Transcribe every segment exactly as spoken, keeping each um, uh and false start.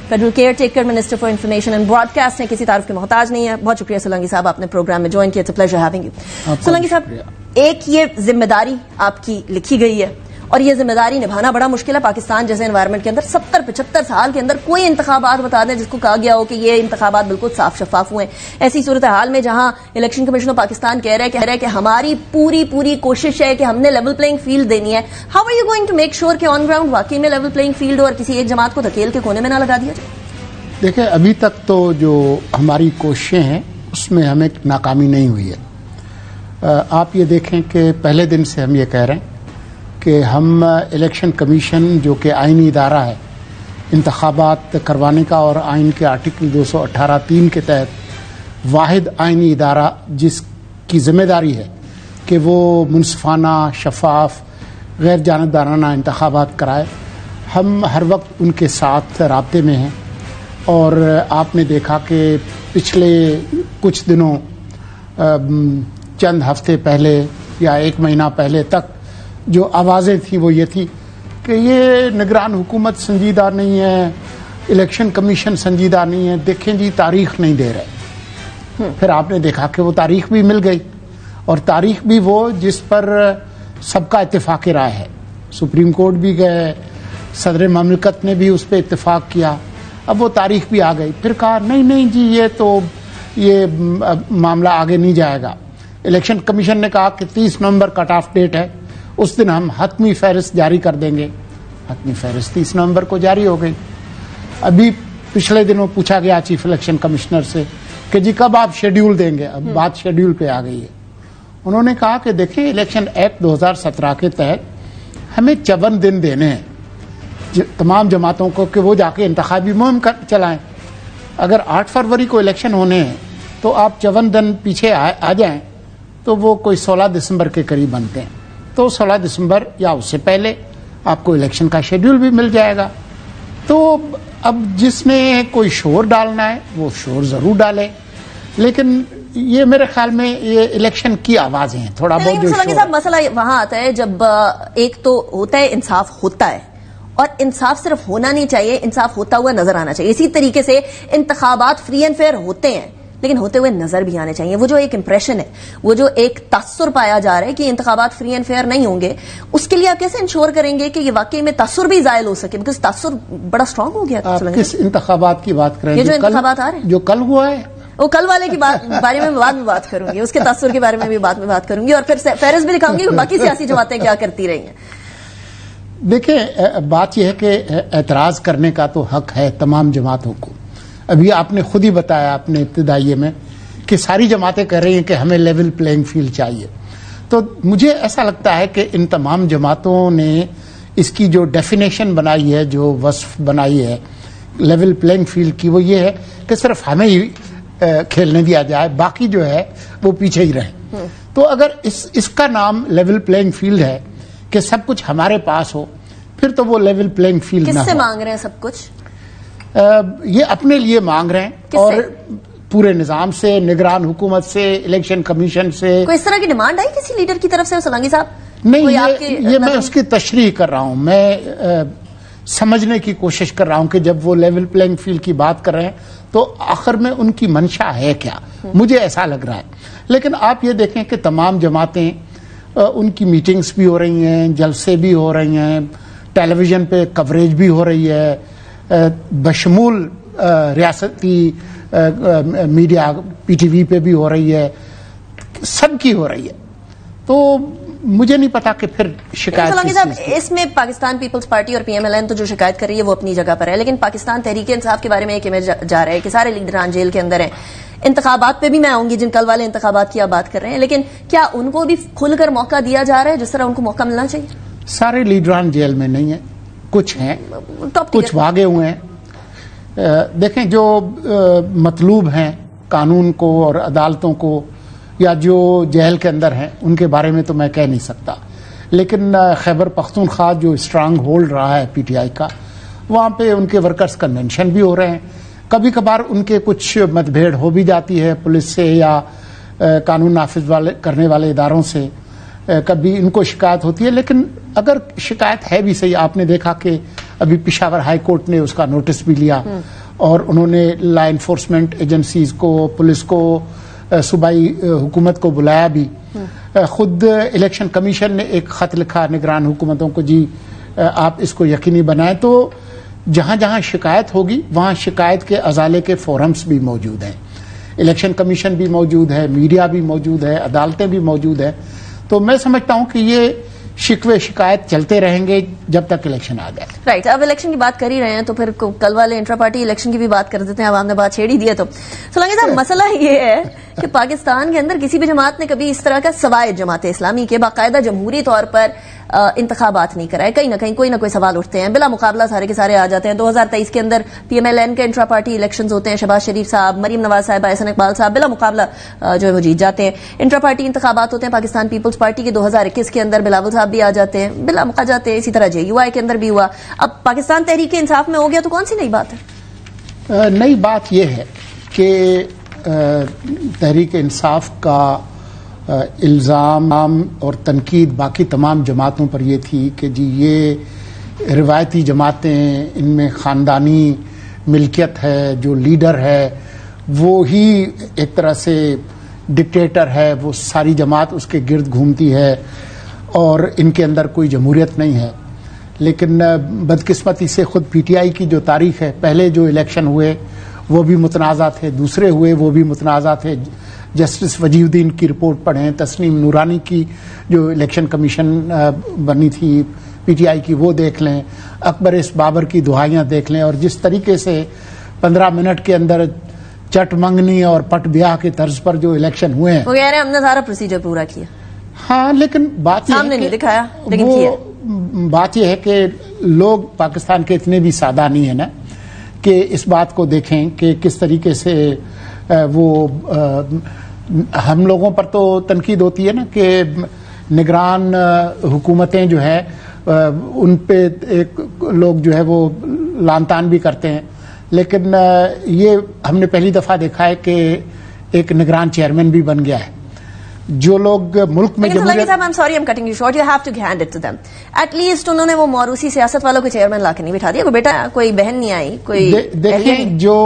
Federal caretaker minister for information and broadcast ہیں، کسی تعارف کے محتاج نہیں ہے. بہت شکریہ سولانگی صاحب، آپ نے پروگرام میں جوائن کیا. It's a pleasure having you. Solangi صاحب، ایک یہ ذمہ داری آپ کی لکھی گئی ہے اور یہ ذمہ داری نبھانا بڑا مشکل ہے. پاکستان جیسے انوائرمنٹ کے اندر ستر پچہتر سال کے اندر کوئی انتخابات بتا دیں جس کو کہا گیا ہو کہ یہ انتخابات بالکل صاف شفاف ہوئے. ایسی صورتحال میں جہاں الیکشن کمیشن آف پاکستان کہہ رہا ہے کہہ رہا ہے کہ ہماری پوری پوری کوشش ہے کہ ہم نے لیول پلئنگ فیلڈ دینی ہے، how are you going to make sure کہ آن گراؤنڈ واقعی میں لیول پلئنگ فیلڈ ہو اور کسی ایک جماعت کو دھکیل کے کونے میں نہ لگا دیا جائے؟ دیکھیں، ابھی تک تو جو ہماری کوششیں ہیں اس میں ہمیں ناکامی نہیں ہوئی ہے. آپ یہ دیکھیں کہ پہلے دن سے ہم یہ کہہ رہے ہیں کہ ہم الیکشن کمیشن جو کہ آئینی ادارہ ہے انتخابات کروانے کا اور آئین کے آرٹیکل دو سو اٹھارہ تین کے تحت واحد آئینی ادارہ جس کی ذمہ داری ہے کہ وہ منصفانہ، شفاف، غیر جانبدارانہ انتخابات کرائے، ہم ہر وقت ان کے ساتھ رابطے میں ہیں. اور آپ نے دیکھا کہ پچھلے کچھ دنوں چند ہفتے پہلے یا ایک مہینہ پہلے تک جو آوازیں تھیں وہ یہ تھی کہ یہ نگران حکومت سنجیدہ نہیں ہے، الیکشن کمیشن سنجیدہ نہیں ہے، دیکھیں جی تاریخ نہیں دے رہے. پھر آپ نے دیکھا کہ وہ تاریخ بھی مل گئی، اور تاریخ بھی وہ جس پر سب کا اتفاق رائے ہے. سپریم کورٹ بھی گئے، صدر مملکت نے بھی اس پہ اتفاق کیا. اب وہ تاریخ بھی آ گئی. پھر کہا نہیں نہیں جی یہ تو یہ معاملہ آگے نہیں جائے گا. الیکشن کمیشن نے کہا کہ تیس نومبر کٹ آف ڈیٹ ہے، اس دن ہم حتمی فہرست جاری کر دیں گے. حتمی فہرست تیس نومبر کو جاری ہو گئی. ابھی پچھلے دنوں پوچھا گیا چیف الیکشن کمشنر سے کہ جی کب آپ شیڈیول دیں گے. اب بات شیڈیول پہ آ گئی ہے. انہوں نے کہا کہ دیکھیں الیکشن ایکٹ دو ہزار سترہ کے تحت ہمیں چون دن دینے ہیں تمام جماعتوں کو کہ وہ جا کے انتخابی مہم چلائیں. اگر آٹھ فروری کو الیکشن ہونے ہیں تو آپ چون دن پیچھے آ جائیں تو وہ کوئی سولہ دسمبر کے قریب بنتے ہیں. تو سولہ دسمبر یا اس سے پہلے آپ کو الیکشن کا شیڈیول بھی مل جائے گا. تو اب جس نے کوئی شور ڈالنا ہے وہ شور ضرور ڈالے، لیکن یہ میرے خیال میں یہ الیکشن کی آوازیں ہیں تھوڑا بہت جو سولانگی صاحب مسئلہ وہاں آتا ہے جب ایک تو ہوتا ہے انصاف ہوتا ہے، اور انصاف صرف ہونا نہیں چاہیے، انصاف ہوتا ہوا نظر آنا چاہیے. اسی طریقے سے انتخابات فری اینڈ فیئر ہوتے ہیں لیکن ہوتے ہوئے نظر بھی آنے چاہیے. وہ جو ایک امپریشن ہے، وہ جو ایک تاثر پایا جا رہا ہے کہ انتخابات فری اینڈ فیئر نہیں ہوں گے، اس کے لیے آپ کیسے انشور کریں گے کہ یہ واقعی میں تاثر بھی زائل ہو سکے؟ بیکاز تاثر بڑا اسٹرانگ ہو گیا. آپ کس انتخابات کی بات کریں؟ یہ جو انتخابات آ رہے ہیں، جو کل ہوا ہے، وہ کل والے کے بارے میں بعد میں بات کروں گی، اس کے تاثر کے بارے میں بھی بعد میں بات کروں گی، اور پھر فہرست بھی دکھاؤں گی کہ باقی سیاسی جماعتیں کیا کرتی رہی ہیں. دیکھیں بات یہ ہے کہ اعتراض کرنے کا تو حق ہے تمام جماعتوں کو. ابھی آپ نے خود ہی بتایا اپنے ابتدائیے میں کہ ساری جماعتیں کہہ رہی ہیں کہ ہمیں لیول پلینگ فیلڈ چاہیے. تو مجھے ایسا لگتا ہے کہ ان تمام جماعتوں نے اس کی جو ڈیفینیشن بنائی ہے، جو وصف بنائی ہے لیول پلینگ فیلڈ کی، وہ یہ ہے کہ صرف ہمیں ہی کھیلنے دیا جائے، باقی جو ہے وہ پیچھے ہی رہیں. تو اگر اس اس کا نام لیول پلینگ فیلڈ ہے کہ سب کچھ ہمارے پاس ہو، پھر تو وہ لیول پلینگ فیلڈ نہ ہو. کس سے مانگ رہے ہیں سب کچھ؟ یہ اپنے لیے مانگ رہے ہیں، اور پورے نظام سے، نگران حکومت سے، الیکشن کمیشن سے. کوئی اس طرح کی ڈیمانڈ آئی کسی لیڈر کی طرف سے سولانگی صاحب؟ نہیں، یہ, یہ میں اس کی تشریح کر رہا ہوں. میں سمجھنے کی کوشش کر رہا ہوں کہ جب وہ لیول پلینگ فیلڈ کی بات کر رہے ہیں تو آخر میں ان کی منشا ہے کیا. مجھے ایسا لگ رہا ہے. لیکن آپ یہ دیکھیں کہ تمام جماعتیں، ان کی میٹنگز بھی ہو رہی ہیں، جلسے بھی ہو رہی ہیں، ٹیلی ویژن پہ کوریج بھی ہو رہی ہے، بشمول ریاستی میڈیا پی ٹی وی پہ بھی ہو رہی ہے، سب کی ہو رہی ہے. تو مجھے نہیں پتا کہ پھر شکایت اس میں پاکستان پیپلز پارٹی اور پی ایم ایل این تو جو شکایت کر رہی ہے وہ اپنی جگہ پر ہے، لیکن پاکستان تحریک انصاف کے بارے میں ایک امیج جا رہا ہے کہ سارے لیڈران جیل کے اندر ہیں. انتخابات پہ بھی میں آؤں گی، جن کل والے انتخابات کی آپ بات کر رہے ہیں، لیکن کیا ان کو بھی کھل کر موقع دیا جا رہا ہے جس طرح ان کو موقع ملنا چاہیے؟ سارے لیڈران جیل میں نہیں ہیں، کچھ ہیں، کچھ بھاگے ہوئے ہیں. دیکھیں جو مطلوب ہیں قانون کو اور عدالتوں کو، یا جو جیل کے اندر ہیں، ان کے بارے میں تو میں کہہ نہیں سکتا. لیکن خیبر پختونخوا جو اسٹرانگ ہولڈ رہا ہے پی ٹی آئی کا، وہاں پہ ان کے ورکرز کنونشن بھی ہو رہے ہیں. کبھی کبھار ان کے کچھ مت بھیڑ ہو بھی جاتی ہے پولیس سے یا قانون نافذ والے کرنے والے اداروں سے، کبھی ان کو شکایت ہوتی ہے. لیکن اگر شکایت ہے بھی صحیح، آپ نے دیکھا کہ ابھی پشاور ہائی کورٹ نے اس کا نوٹس بھی لیا اور انہوں نے لا انفورسمنٹ ایجنسیز کو، پولیس کو، صوبائی حکومت کو بلایا بھی. خود الیکشن کمیشن نے ایک خط لکھا نگران حکومتوں کو، جی آپ اس کو یقینی بنائیں. تو جہاں جہاں شکایت ہوگی وہاں شکایت کے ازالے کے فورمز بھی موجود ہیں. الیکشن کمیشن بھی موجود ہے، میڈیا بھی موجود ہے، عدالتیں بھی موجود ہیں. تو میں سمجھتا ہوں کہ یہ شکوے شکایت چلتے رہیں گے جب تک الیکشن آ جائے. رائٹ، اب الیکشن کی بات کر ہی رہے ہیں تو پھر کل والے انٹرا پارٹی الیکشن کی بھی بات کر دیتے ہیں. عوام نے بات چھیڑ ہی دیا تو سولانگی صاحب مسئلہ یہ ہے کہ پاکستان کے اندر کسی بھی جماعت نے کبھی اس طرح کا سوائے جماعت اسلامی کے باقاعدہ جمہوری طور پر انتخابات نہیں کرائے. کہیں نہ کہیں کوئی نہ کوئی سوال اٹھتے ہیں، بلا مقابلہ سارے کے سارے آ جاتے ہیں. دو ہزار تیئیس کے اندر پی ایم ایل این کے انٹرا پارٹی الیکشنز ہوتے ہیں، شہباز شریف صاحب، مریم نواز صاحب، احسن اقبال صاحب بلا مقابلہ جو ہے وہ جیت جاتے ہیں. انٹرا پارٹی انتخابات ہوتے ہیں پاکستان پیپلز پارٹی کے دو ہزار اکیس کے اندر، بلاول صاحب بھی آ جاتے ہیں، بلا موقع جاتے ہیں. اسی طرح جے یو آئی کے اندر بھی ہوا. اب پاکستان تحریک انصاف میں ہو گیا تو کون سی نئی بات ہے؟ نئی بات یہ ہے کہ تحریک انصاف کا الزام اور تنقید باقی تمام جماعتوں پر یہ تھی کہ جی یہ روایتی جماعتیں، ان میں خاندانی ملکیت ہے، جو لیڈر ہے وہ ہی ایک طرح سے ڈکٹیٹر ہے، وہ ساری جماعت اس کے گرد گھومتی ہے اور ان کے اندر کوئی جمہوریت نہیں ہے. لیکن بدقسمتی سے خود پی ٹی آئی کی جو تاریخ ہے، پہلے جو الیکشن ہوئے وہ بھی متنازع تھے، دوسرے ہوئے وہ بھی متنازع تھے. جسٹس وجیہ الدین کی رپورٹ پڑھیں، تسنیم نورانی کی جو الیکشن کمیشن بنی تھی پی ٹی آئی کی وہ دیکھ لیں، اکبر اس بابر کی دہائیاں دیکھ لیں، اور جس طریقے سے پندرہ منٹ کے اندر چٹ منگنی اور پٹ بیاہ کے طرز پر جو الیکشن ہوئے ہیں، وہ کہہ رہے ہیں ہم نے سارا پروسیجر پورا کیا. ہاں لیکن بات یہ سامنے نہیں دکھایا، لیکن وہ کیا. بات یہ ہے کہ لوگ پاکستان کے اتنے بھی سادہ نہیں ہیں نا کہ اس بات کو دیکھیں کہ کس طریقے سے وہ ہم لوگوں پر تو تنقید ہوتی ہے نا کہ نگران حکومتیں جو ہے ان پہ ایک لوگ جو ہے وہ لان تان بھی کرتے ہیں. لیکن یہ ہم نے پہلی دفعہ دیکھا ہے کہ ایک نگران چیئرمین بھی بن گیا ہے. جو لوگ ملک میں جمہوریت صاحب، I'm sorry I'm cutting you short, you have to hand it to them. At least انہوں نے وہ موروثی سیاست والوں کو چیئرمین لا کے نہیں بٹھا دیا. کوئی بیٹا کوئی بہن نہیں آئی، کوئی دیکھیں جو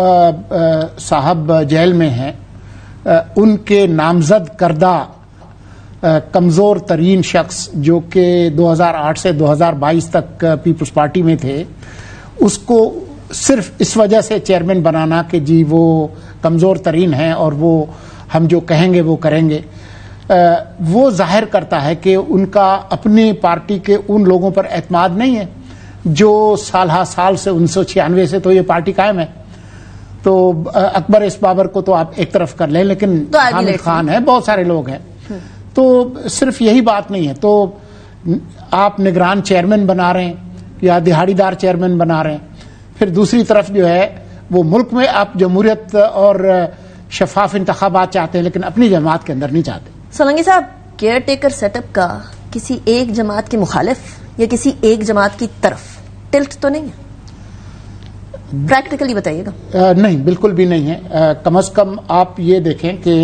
صاحب جیل میں ہیں ان کے نامزد کردہ کمزور ترین شخص جو کہ دو ہزار آٹھ سے دو ہزار بائیس تک پیپلز پارٹی میں تھے، اس کو صرف اس وجہ سے چیئرمین بنانا کہ جی وہ کمزور ترین ہیں اور وہ ہم جو کہیں گے وہ کریں گے، وہ ظاہر کرتا ہے کہ ان کا اپنی پارٹی کے ان لوگوں پر اعتماد نہیں ہے جو سال ہا سال سے انیس سو چھیانوے سے تو یہ پارٹی قائم ہے. تو اکبر اس بابر کو تو آپ ایک طرف کر لیں، لیکن حامد خان ہے، بہت سارے لوگ ہیں. تو صرف یہی بات نہیں ہے. تو آپ نگران چیئرمین بنا رہے ہیں یا دہاڑی دار چیئرمین بنا رہے ہیں، پھر دوسری طرف جو ہے وہ ملک میں آپ جمہوریت اور شفاف انتخابات چاہتے ہیں لیکن اپنی جماعت کے اندر نہیں چاہتے. سولانگی صاحب، کیئر ٹیکر سیٹ اپ کا کسی ایک جماعت کے مخالف یا کسی ایک جماعت کی طرف ٹلٹ تو نہیں ہے؟ پریکٹیکلی بتائیے گا. نہیں، بالکل بھی نہیں ہے. کم از کم آپ یہ دیکھیں کہ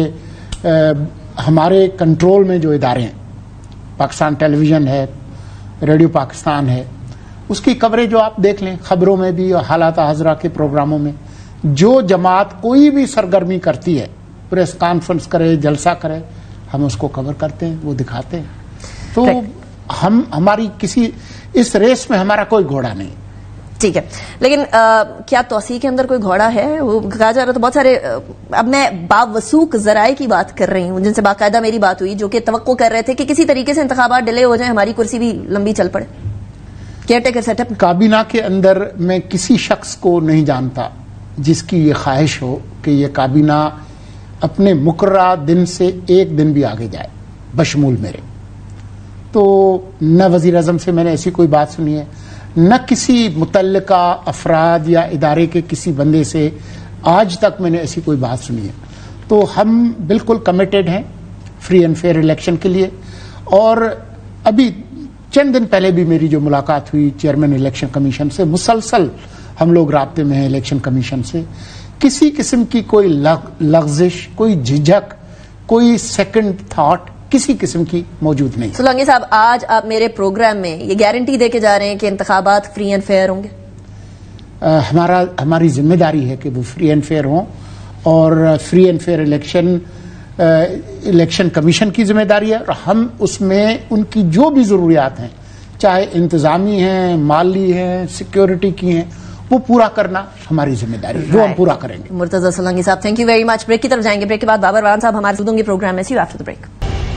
ہمارے کنٹرول میں جو ادارے ہیں، پاکستان ٹیلی ویژن ہے، ریڈیو پاکستان ہے، اس کی کوریج جو آپ دیکھ لیں، خبروں میں بھی اور حالات حاضرہ کے پروگراموں میں، جو جماعت کوئی بھی سرگرمی کرتی ہے، پریس کانفرنس کرے، جلسہ کرے، ہم اس کو کور کرتے ہیں، وہ دکھاتے ہیں. تو ہم ہماری کسی اس ریس میں ہمارا کوئی گھوڑا نہیں. ٹھیک ہے، لیکن کیا توسیع کے اندر کوئی گھوڑا ہے؟ وہ کہا جا رہا تو بہت سارے، اب میں باوثوق ذرائع کی بات کر رہی ہوں جن سے باقاعدہ میری بات ہوئی، جو کہ توقع کر رہے تھے کہ کسی طریقے سے انتخابات ڈیلے ہو جائیں، ہماری کرسی بھی لمبی چل پڑے. کیئر ٹیکر سیٹ اپ کابینہ کے اندر میں کسی شخص کو نہیں جانتا جس کی یہ خواہش ہو کہ یہ کابینہ اپنے مقررہ دن سے ایک دن بھی آگے جائے، بشمول میرے. تو نہ وزیر اعظم سے میں نے ایسی کوئی بات سنی ہے، نہ کسی متعلقہ افراد یا ادارے کے کسی بندے سے آج تک میں نے ایسی کوئی بات سنی ہے. تو ہم بالکل کمیٹڈ ہیں فری اینڈ فیئر الیکشن کے لیے. اور ابھی چند دن پہلے بھی میری جو ملاقات ہوئی چیئرمین الیکشن کمیشن سے، مسلسل ہم لوگ رابطے میں ہیں الیکشن کمیشن سے. کسی قسم کی کوئی لغزش، کوئی جھجک، کوئی سیکنڈ تھاٹ کسی قسم کی موجود نہیں. سولانگی صاحب، آج آپ میرے پروگرام میں یہ گارنٹی دے کے جا رہے ہیں کہ انتخابات فری اینڈ فیئر ہوں گے؟ ہمارا ہماری ذمہ داری ہے کہ وہ فری اینڈ فیئر ہوں، اور free and fair election election commission کی ذمہ داری ہے، اور ہم اس میں ان کی جو بھی ضروریات ہیں، چاہے انتظامی ہیں، مالی ہیں، سیکیورٹی کی ہیں، وہ پورا کرنا ہماری ذمہ داری ہے، وہ ہم پورا کریں گے. مرتضی سولانگی صاحب، thank you very much. Break کی طرف جائیں گے. بریک کے بعد بابر اعوان صاحب ہمارے ساتھ ہوں گے پروگرام میں. See you after the break.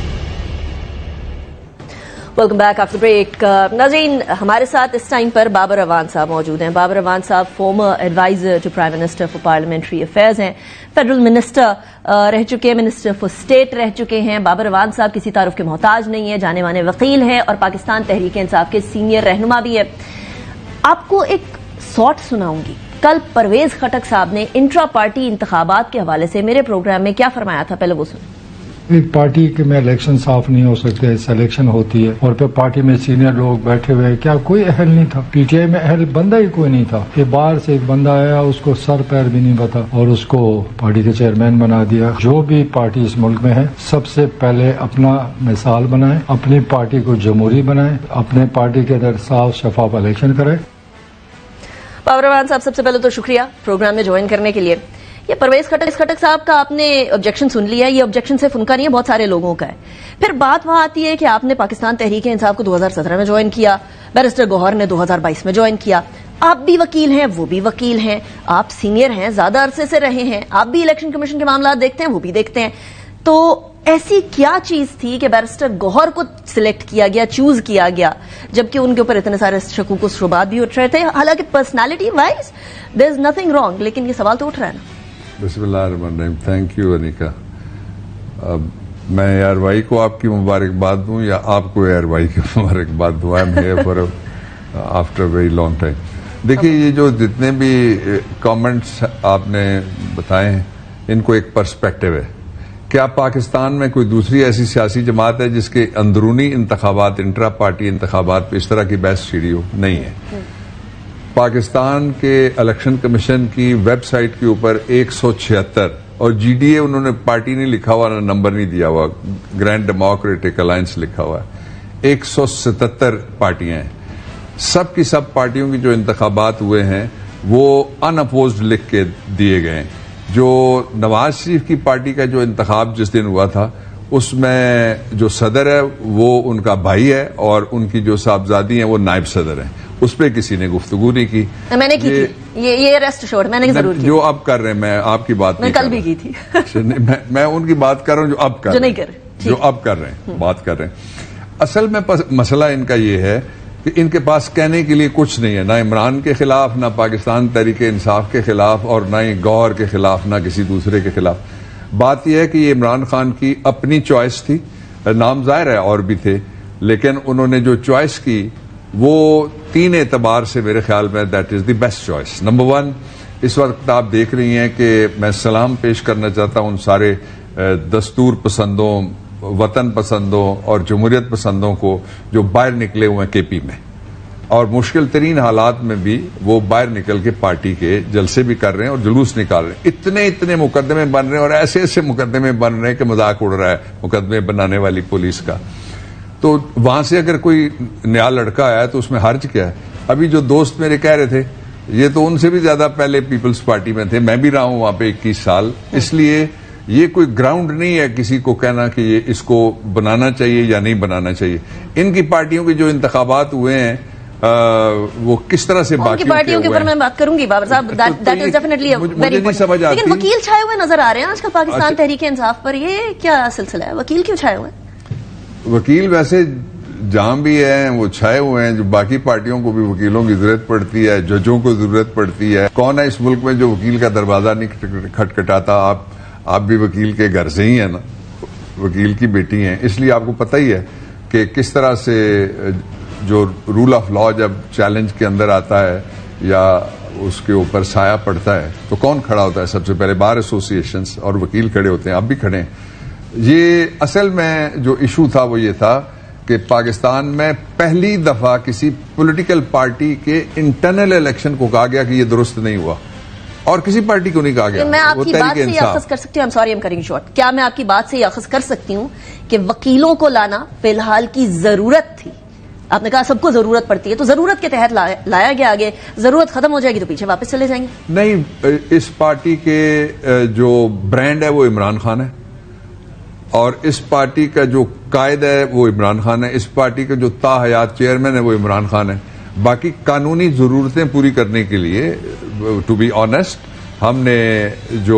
Welcome back after break. ناظرین، ہمارے ساتھ اس ٹائم پر بابر اعوان صاحب موجود ہیں. بابر اعوان صاحب former adviser to prime minister for parliamentary affairs ہیں، فیڈرل منسٹر رہ چکے ہیں، منسٹر فار اسٹیٹ رہ چکے ہیں. بابر اعوان صاحب کسی تعارف کے محتاج نہیں ہیں، جانے مانے وکیل ہیں اور پاکستان تحریک انصاف کے سینئر رہنما بھی ہے. آپ کو ایک سوٹ سناؤں گی. کل پرویز خٹک صاحب نے انٹرا پارٹی انتخابات کے حوالے سے میرے پروگرام میں کیا فرمایا تھا، پہلے وہ سنیں. ایک پارٹی کے میں الیکشن صاف نہیں ہو سکتے، سلیکشن ہوتی ہے، اور پھر پارٹی میں سینئر لوگ بیٹھے ہوئے، کیا کوئی اہل نہیں تھا؟ پی ٹی آئی میں اہل بندہ ہی کوئی نہیں تھا. یہ باہر سے ایک بندہ آیا، اس کو سر پیر بھی نہیں پتا، اور اس کو پارٹی کے چیئرمین بنا دیا. جو بھی پارٹی اس ملک میں ہے، سب سے پہلے اپنا مثال بنائیں، اپنی پارٹی کو جمہوری بنائیں، اپنے پارٹی کے اندر صاف شفاف الیکشن کریں. بابر اعوان صاحب، سب سے پہلے تو شکریہ پروگرام میں جوائن کرنے کے لیے. یہ پرویز خٹک خٹک صاحب کا آپ نے آبجیکشن سن لیا. یہ آبجیکشن صرف ان کا نہیں ہے، بہت سارے لوگوں کا ہے. پھر بات وہاں آتی ہے کہ آپ نے پاکستان تحریک انصاف کو دو ہزار سترہ میں جوائن کیا، بیرسٹر گوہر نے دو ہزار بائیس میں جوائن کیا. آپ بھی وکیل ہیں، وہ بھی وکیل ہیں، آپ سینئر ہیں، زیادہ عرصے سے رہے ہیں، آپ بھی الیکشن کمیشن کے معاملات دیکھتے ہیں، وہ بھی دیکھتے ہیں. تو ایسی کیا چیز تھی کہ بیرسٹر گوہر کو سلیکٹ کیا گیا، چوز کیا گیا، جبکہ ان کے اوپر اتنے سارے شکوک و شبہات بھی اٹھ رہے تھے؟ حالانکہ personality wise there is nothing wrong, لیکن یہ سوال تو اٹھ رہا ہے نا. بسم اللہ الرحمن الرحیم. Thank you Aneeqa. میں اے آر وائی کو آپ کی مبارکباد دوں یا آپ کو اے آر وائی کی مبارکباد دوں؟ I am here for after very long time. دیکھیے، یہ جو جتنے بھی کامنٹس آپ نے بتائے ہیں، ان کو ایک پرسپیکٹو ہے. کیا پاکستان میں کوئی دوسری ایسی سیاسی جماعت ہے جس کے اندرونی انتخابات، انٹرا پارٹی انتخابات پہ اس طرح کی بحث چھڑی ہو؟ نہیں ہے. پاکستان کے الیکشن کمیشن کی ویب سائٹ کے اوپر ایک سو چھہتر، اور جی ڈی اے انہوں نے پارٹی نہیں لکھا ہوا، نہ نمبر نہیں دیا ہوا، گرینڈ ڈیموکریٹک الائنس لکھا ہوا ہے. ایک سو ستتر پارٹیاں ہیں. سب کی سب پارٹیوں کی جو انتخابات ہوئے ہیں وہ ان اپوزڈ لکھ کے دیے گئے ہیں. جو نواز شریف کی پارٹی کا جو انتخاب جس دن ہوا تھا، اس میں جو صدر ہے وہ ان کا بھائی ہے، اور ان کی جو صاحبزادی ہیں وہ نائب صدر ہیں. اس پہ کسی نے گفتگو نہیں کی. میں نے کی تھی یہ ریسٹ شور، میں نے ضرور کی. جو اب کر رہے ہیں، میں آپ کی بات میں کل بھی کی تھی. میں ان کی بات کر رہا ہوں جو اب کر جو نہیں کر رہے جو اب کر رہے ہیں بات کر رہے ہیں. اصل میں مسئلہ ان کا یہ ہے کہ ان کے پاس کہنے کے لیے کچھ نہیں ہے، نہ عمران کے خلاف، نہ پاکستان تحریک انصاف کے خلاف، اور نہ ہی گوہر کے خلاف، نہ کسی دوسرے کے خلاف. بات یہ ہے کہ یہ عمران خان کی اپنی چوائس تھی. نام ظاہر ہے اور بھی تھے، لیکن انہوں نے جو چوائس کی وہ تین اعتبار سے میرے خیال میں that is the best choice. Number one, اس وقت آپ دیکھ رہی ہیں کہ میں سلام پیش کرنا چاہتا ہوں ان سارے دستور پسندوں، وطن پسندوں اور جمہوریت پسندوں کو جو باہر نکلے ہوئے ہیں کے پی میں، اور مشکل ترین حالات میں بھی وہ باہر نکل کے پارٹی کے جلسے بھی کر رہے ہیں اور جلوس نکال رہے ہیں. اتنے اتنے مقدمے بن رہے ہیں، اور ایسے ایسے مقدمے بن رہے ہیں کہ مذاق اڑ رہا ہے مقدمے بنانے والی پولیس کا. تو وہاں سے اگر کوئی نیا لڑکا آیا تو اس میں حرج کیا ہے؟ ابھی جو دوست میرے کہہ رہے تھے، یہ تو ان سے بھی زیادہ پہلے پیپلز پارٹی میں تھے. میں بھی رہا ہوں وہاں پہ اکیس سال. اس لیے یہ کوئی گراؤنڈ نہیں ہے کسی کو کہنا کہ یہ اس کو بنانا چاہیے یا نہیں بنانا چاہیے. ان کی پارٹیوں کے جو انتخابات ہوئے ہیں وہ کس طرح سے باقی پارٹیوں کے اوپر میں بات کروں گی بابر صاحب. That is definitely very important. لیکن وکیل چھائے ہوئے نظر آ رہے ہیں آج کل پاکستان تحریک انصاف پر. یہ کیا سلسلہ ہے؟ وکیل کیوں چھائے ہوئے ہیں؟ وکیل ویسے جہاں بھی ہیں وہ چھائے ہوئے ہیں. جو باقی پارٹیوں کو بھی وکیلوں کی ضرورت پڑتی ہے، ججوں کو ضرورت پڑتی ہے. کون ہے اس ملک میں جو وکیل کا دروازہ نہیں کھٹکھٹاتا؟ آپ آپ بھی وکیل کے گھر سے ہی ہیں نا، وکیل کی بیٹی ہیں. اس لیے آپ کو پتہ ہی ہے کہ کس طرح سے جو رول آف لا جب چیلنج کے اندر آتا ہے یا اس کے اوپر سایہ پڑتا ہے تو کون کھڑا ہوتا ہے؟ سب سے پہلے بار ایسوسیشنز اور وکیل کھڑے ہوتے ہیں. آپ بھی کھڑے ہیں. یہ اصل میں جو ایشو تھا وہ یہ تھا کہ پاکستان میں پہلی دفعہ کسی پولیٹیکل پارٹی کے انٹرنل الیکشن کو کہا گیا کہ یہ درست نہیں ہوا. اور کسی پارٹی کو نہیں کہا گیا. میں آپ کی بات سے یہ اخذ کر سکتی ہوں, I'm sorry I'm cutting you short, کیا میں آپ کی بات سے یہ اخذ کر سکتی ہوں کہ وکیلوں کو لانا فی الحال کی ضرورت تھی؟ آپ نے کہا سب کو ضرورت پڑتی ہے, تو ضرورت کے تحت لایا گیا, آگے ضرورت ختم ہو جائے گی تو پیچھے واپس چلے جائیں گے. نہیں, اس پارٹی کے جو برانڈ ہے وہ عمران خان ہے, اور اس پارٹی کا جو قائد ہے وہ عمران خان ہے, اس پارٹی کا جو تا حیات چیئرمین ہے وہ عمران خان ہے. باقی قانونی ضرورتیں پوری کرنے کے لیے ٹو بی آنیسٹ ہم نے جو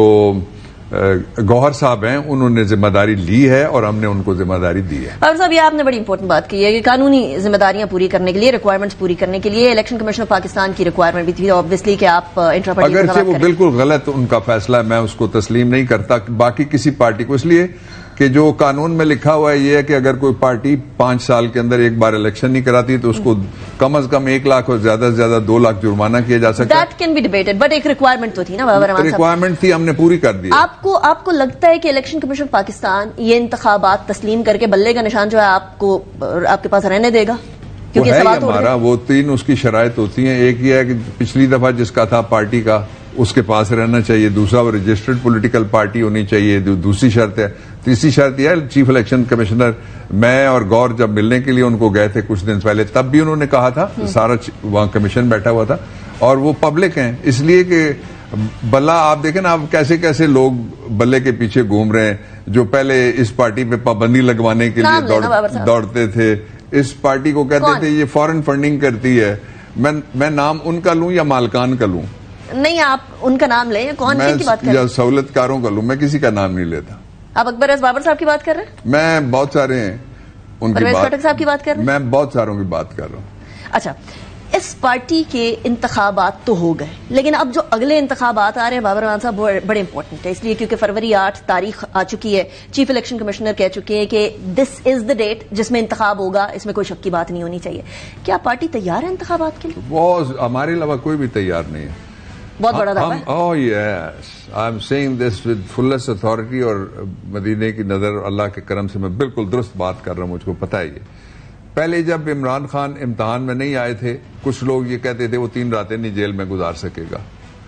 گوہر صاحب ہیں انہوں نے ذمہ داری لی ہے اور ہم نے ان کو ذمہ داری دی ہے. بابر صاحب, یہ آپ نے بڑی امپورٹنٹ بات کی ہے کہ قانونی ذمہ داریاں پوری کرنے کے لیے, ریکوائرمنٹس پوری کرنے کے لیے الیکشن کمیشن آف پاکستان کی ریکوائرمنٹ بھی تھی آبویسلی کہ آپ انٹرا پارٹی اگرچہ وہ بالکل غلط ان کا فیصلہ ہے, میں اس کو تسلیم نہیں کرتا باقی کسی پارٹی کو, اس لیے کہ جو قانون میں لکھا ہوا ہے یہ ہے کہ اگر کوئی پارٹی پانچ سال کے اندر ایک بار الیکشن نہیں کراتی تو اس کو کم از کم ایک لاکھ اور زیادہ سے زیادہ دو لاکھ جرمانہ کیا جا سکتا ہے. That can be debated, but ایک ریکوائرمنٹ تو تھی نا بابر امان صاحب. ریکوائرمنٹ تھی, ہم نے پوری کر دی. آپ کو آپ کو لگتا ہے کہ الیکشن کمیشن پاکستان یہ انتخابات تسلیم کر کے بلے کا نشان جو ہے آپ کو آپ کے پاس رہنے دے گا؟ وہ ہے ہمارا, وہ تین اس کی شرائط ہوتی ہیں. ایک یہ ہے کہ پچھلی دفعہ جس کا تھا پارٹی کا اس کے پاس رہنا چاہیے, دوسرا وہ رجسٹرڈ پولیٹیکل پارٹی ہونی چاہیے, دوسری شرط ہے. تیسری شرط یہ ہے, چیف الیکشن کمشنر میں اور گور جب ملنے کے لیے ان کو گئے تھے کچھ دن پہلے, تب بھی انہوں نے کہا تھا, سارا وہاں کمیشن بیٹھا ہوا تھا, اور وہ پبلک ہیں, اس لیے کہ بلا آپ دیکھیں نا آپ کیسے کیسے لوگ بلے کے پیچھے گھوم رہے ہیں, جو پہلے اس پارٹی پہ پابندی لگوانے کے لیے دوڑتے تھے, اس پارٹی کو کہتے تھے یہ فورن فنڈنگ کرتی ہے. میں نام ان کا لوں یا مالکان کا لوں؟ نہیں, آپ ان کا نام لیں. کون کی بات کر رہے ہیں؟ یا سہولت کاروں کا لوں, میں کسی کا نام نہیں لیتا. آپ اکبر ایس بابر صاحب کی بات کر رہے ہیں؟ میں بہت سارے ہیں ان کی بات, صاحب کی بات کر رہے ہیں؟ میں بہت ساروں کی بات کر رہا ہوں. اچھا, اس پارٹی کے انتخابات تو ہو گئے, لیکن اب جو اگلے انتخابات آ رہے ہیں بابر امان صاحب بڑے امپورٹنٹ ہے, اس لیے کیونکہ فروری آٹھ تاریخ آ چکی ہے, چیف الیکشن کمشنر کہہ چکے ہیں کہ دس از دا ڈیٹ جس میں انتخاب ہوگا, اس میں کوئی شک کی بات نہیں ہونی چاہیے. کیا پارٹی تیار ہے انتخابات کے لیے؟ وہ ہمارے علاوہ کوئی بھی تیار نہیں ہے. بہت بڑا دعویٰ ہے. Oh yes, I'm saying this with fullest authority, اور مدینے کی نظر اللہ کے کرم سے میں بالکل درست بات کر رہا ہوں, مجھ کو پتہ ہے. یہ پہلے جب عمران خان امتحان میں نہیں آئے تھے, کچھ لوگ یہ کہتے تھے وہ تین راتیں نہیں جیل میں گزار سکے گا,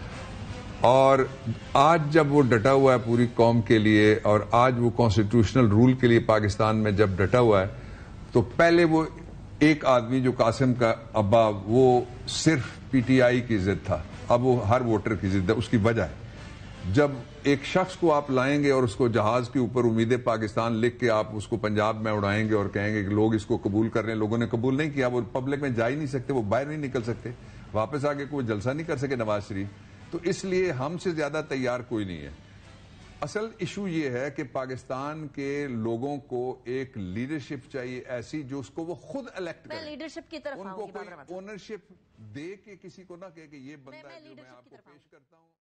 اور آج جب وہ ڈٹا ہوا ہے پوری قوم کے لیے, اور آج وہ کانسٹیٹیوشنل رول کے لیے پاکستان میں جب ڈٹا ہوا ہے, تو پہلے وہ ایک آدمی جو قاسم کا ابا, وہ صرف پی ٹی آئی کی ضد تھا, اب وہ ہر ووٹر کی ضد ہے. اس کی وجہ ہے جب ایک شخص کو آپ لائیں گے اور اس کو جہاز کے اوپر امید پاکستان لکھ کے آپ اس کو پنجاب میں اڑائیں گے اور کہیں گے کہ لوگ اس کو قبول کر رہے ہیں, لوگوں نے قبول نہیں کیا, وہ پبلک میں جا ہی نہیں سکتے, وہ باہر نہیں نکل سکتے, واپس آگے کوئی جلسہ نہیں کر سکے نواز شریف, تو اس لیے ہم سے زیادہ تیار کوئی نہیں ہے. اصل ایشو یہ ہے کہ پاکستان کے لوگوں کو ایک لیڈرشپ چاہیے ایسی جو اس کو وہ خود الیکٹ کرے, لیڈرشپ کی طرف ان کو کوئی اونرشپ دے کے کسی کو نہ کہے کہ یہ بندہ ہے جو میں آپ کو پیش کرتا ہوں.